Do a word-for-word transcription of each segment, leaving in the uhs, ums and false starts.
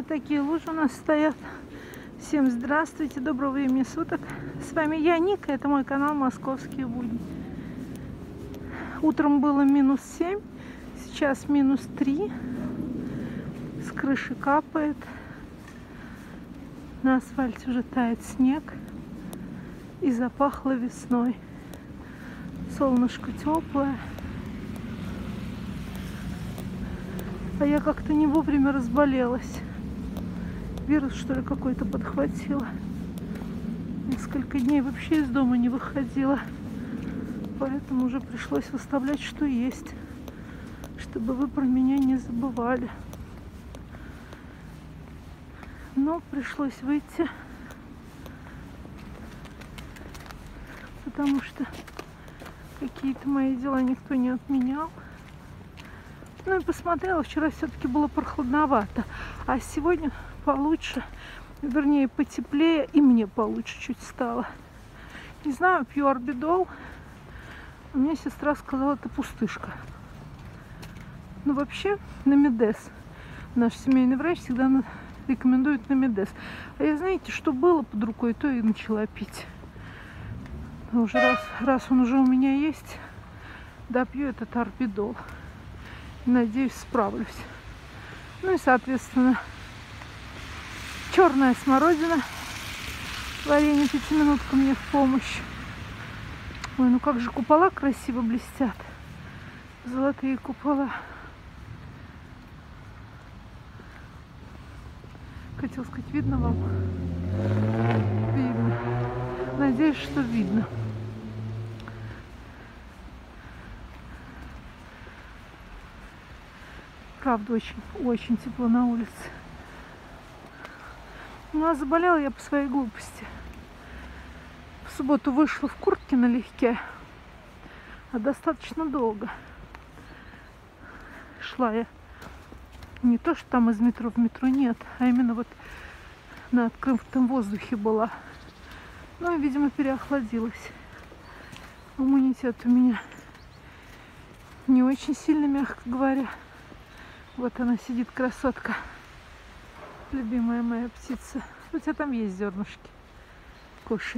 Вот такие лужи у нас стоят. Всем здравствуйте, доброго времени суток. С вами я, Ника, это мой канал Московские будни. Утром было минус семь, сейчас минус три. С крыши капает. На асфальте уже тает снег. И запахло весной. Солнышко теплое. А я как-то не вовремя разболелась. Вирус, что ли, какой-то подхватила. Несколько дней вообще из дома не выходила. Поэтому уже пришлось выставлять, что есть. Чтобы вы про меня не забывали. Но пришлось выйти. Потому что какие-то мои дела никто не отменял. Ну и посмотрела, вчера все-таки было прохладновато, а сегодня получше, вернее потеплее, и мне получше чуть стало. Не знаю, пью орбидол, а мне сестра сказала, это пустышка. Но вообще намедес, наш семейный врач всегда рекомендует намедес. А я, знаете, что было под рукой, то и начала пить. Но уже раз, раз он уже у меня есть, допью этот орбидол. Надеюсь, справлюсь. Ну и, соответственно, черная смородина. Варенье пятиминутка мне в помощь. Ой, ну как же купола красиво блестят. Золотые купола. Хотел сказать, видно вам? Видно. Надеюсь, что видно. Правда, очень, очень тепло на улице. Ну, а заболела я по своей глупости. В субботу вышла в куртке налегке, а достаточно долго. Шла я не то, что там из метро в метро, нет, а именно вот на открытом воздухе была. Ну, и, видимо, переохладилась. Иммунитет у меня не очень сильно, мягко говоря. Вот она сидит, красотка. Любимая моя птица. У тебя там есть зернышки. Кушай.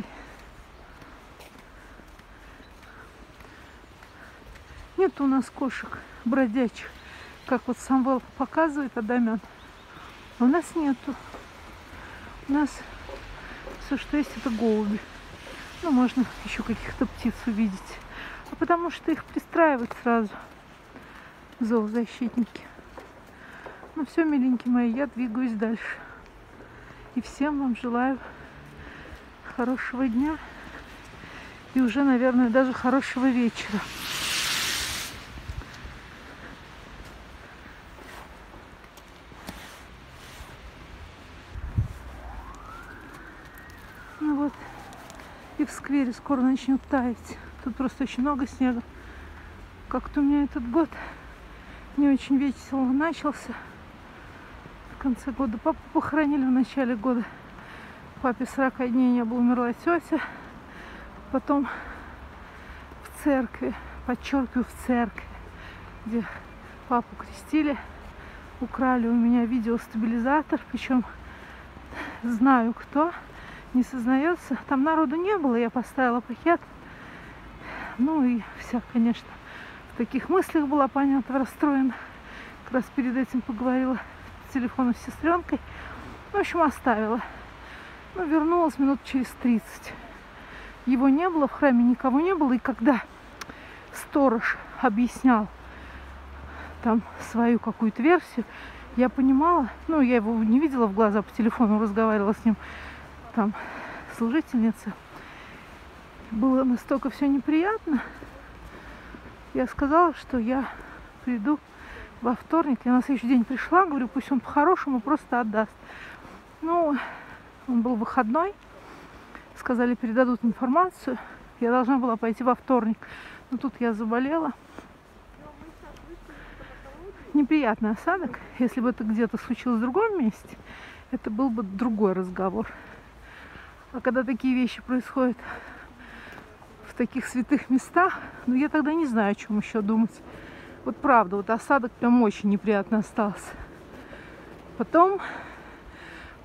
Нет у нас кошек бродячих, как вот Самвел показывает, Адамян. А у нас нету. У нас все, что есть, это голуби. Ну, можно еще каких-то птиц увидеть. А потому что их пристраивают сразу зоозащитники. Ну все, миленькие мои, я двигаюсь дальше. И всем вам желаю хорошего дня. И уже, наверное, даже хорошего вечера. Ну вот, и в сквере скоро начнет таять. Тут просто очень много снега. Как-то у меня этот год не очень весело начался. В конце года папу похоронили, в начале года папе сорок дней не было, умерла тетя. Потом в церкви, подчеркиваю, в церкви, где папу крестили, украли у меня видеостабилизатор, причем знаю кто, не сознается. Там народу не было, я поставила пакет. Ну и вся, конечно, в таких мыслях была, понятно, расстроена. Как раз перед этим поговорила телефону с сестренкой. В общем, оставила. Ну, вернулась минут через тридцать. Его не было, в храме никого не было. И когда сторож объяснял там свою какую-то версию, я понимала, ну, я его не видела в глаза, по телефону разговаривала с ним, там, служительница. Было настолько все неприятно. Я сказала, что я приду во вторник. Я на следующий день пришла, говорю, пусть он по-хорошему просто отдаст. Ну, он был выходной. Сказали, передадут информацию. Я должна была пойти во вторник. Но тут я заболела. Неприятный осадок. Если бы это где-то случилось в другом месте, это был бы другой разговор. А когда такие вещи происходят в таких святых местах, ну я тогда не знаю, о чем еще думать. Вот правда, вот осадок прям очень неприятно остался. Потом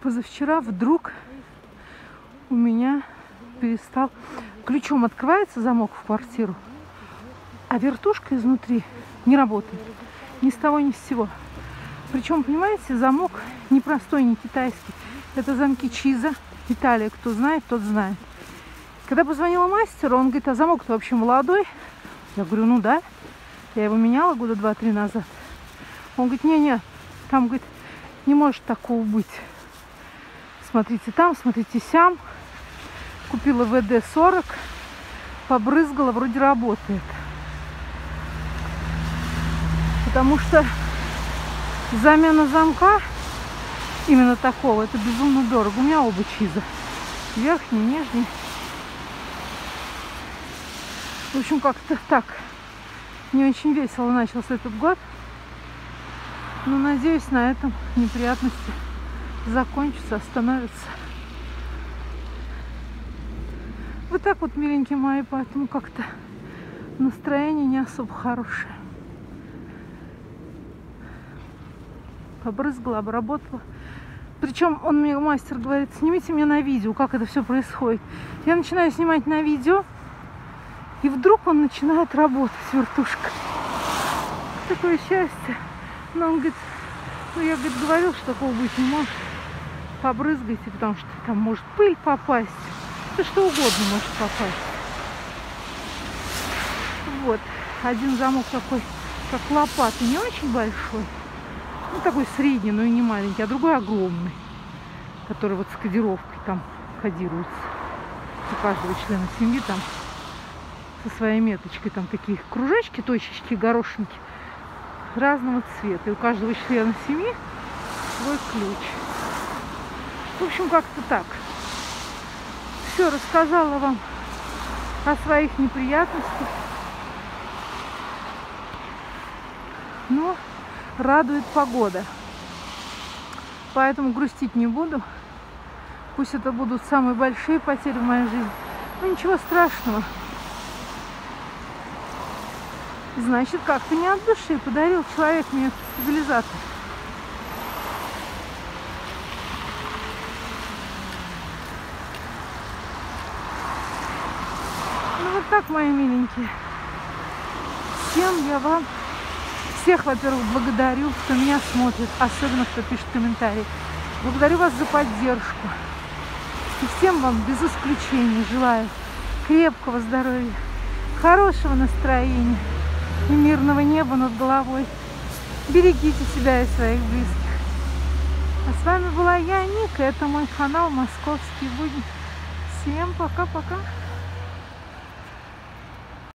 позавчера вдруг у меня перестал... Ключом открывается замок в квартиру, а вертушка изнутри не работает. Ни с того, ни с сего. Причем, понимаете, замок не простой, не китайский. Это замки Чиза. Италия, кто знает, тот знает. Когда позвонила мастеру, он говорит, а замок-то вообще молодой. Я говорю, ну да. Я его меняла года два-три назад. Он говорит, не-не, там, говорит, не может такого быть. Смотрите там, смотрите сям. Купила вэ дэ сорок, побрызгала, вроде работает. Потому что замена замка именно такого, это безумно дорого. У меня оба Чиза. Верхний, нижний. В общем, как-то так. Не очень весело начался этот год. Но надеюсь, на этом неприятности закончатся, остановятся. Вот так вот, миленькие мои, поэтому как-то настроение не особо хорошее. Побрызгала, обработала. Причем он мне, мастер, говорит, снимите мне на видео, как это все происходит. Я начинаю снимать на видео, и вдруг он начинает работать, вертушка. Такое счастье. Но он говорит, ну я, говорит, говорил, что такого быть не может. Побрызгайте, потому что там может пыль попасть. Да что угодно может попасть. Вот. Один замок такой, как лопата, не очень большой. Ну, такой средний, но и не маленький, а другой огромный, который вот с кодировкой там кодируется. У каждого члена семьи там со своей меточкой там такие кружечки, точечки, горошинки разного цвета. И у каждого члена семьи свой ключ. В общем, как-то так. Все, рассказала вам о своих неприятностях. Но радует погода. Поэтому грустить не буду. Пусть это будут самые большие потери в моей жизни. Но ничего страшного. Значит, как-то не от души подарил человек мне стабилизатор. Ну вот так, мои миленькие. Всем я вам, всех, во-первых, благодарю, кто меня смотрит, особенно кто пишет комментарии. Благодарю вас за поддержку. И всем вам без исключения желаю крепкого здоровья, хорошего настроения и мирного неба над головой. Берегите себя и своих близких. А с вами была я, Ника. Это мой канал «Московские будни». Всем пока-пока.